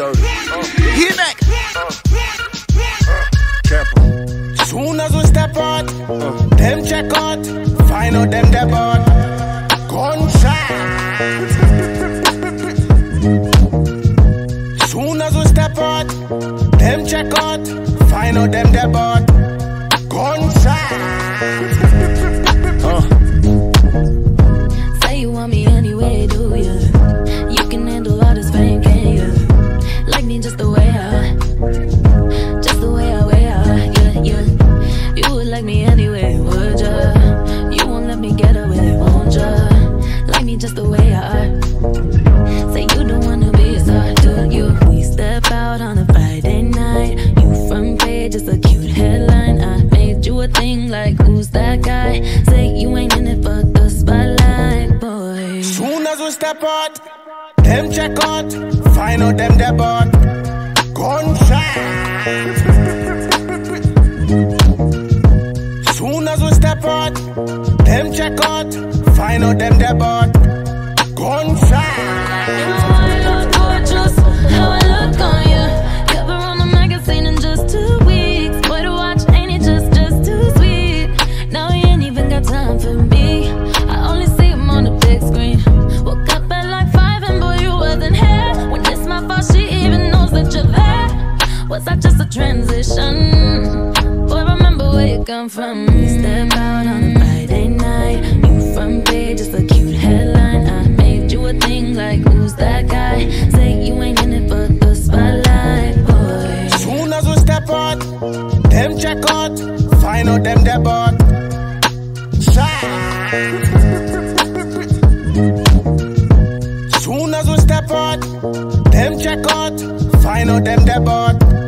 Get back. Soon as we step out, them check out, find out them depart. Gunshot. Soon as we step out, them check out, find out them depart. Gunshot. Say you want me anyway, do ya? You can handle all this fame, can ya? Like me just the way I wear, yeah. You would like me anyway, would ya? You won't let me get away, won't ya? Like me just the way I are. Say you don't wanna be a star, do you? We step out on a Friday night. You front page, it's a cute headline. I made you a thing like, who's that guy? Say you ain't in it for the spotlight, boy. Soon as we step out, them check out, find out them depart. Gunshot. Soon as we step out, them check out, find out them depart. Gunshot. How I look gorgeous, how I look on you. Cover on the magazine in just 2 weeks. Boy, to watch, ain't it just too sweet? Now you ain't even got time for me. I only see him on the big screen. Woke up at like 5 and boy, you wasn't here. When it's my fault, she even knows that you're there. Was that just a transition? Boy, remember where you come from. We step out on a Friday night. You front page, it's a cute headline. I made you a thing like, who's that guy? Say you ain't in it for the spotlight, boy. Soon as we step out, them check out, find out them depart. Soon as we step out, them check out, find out them depart.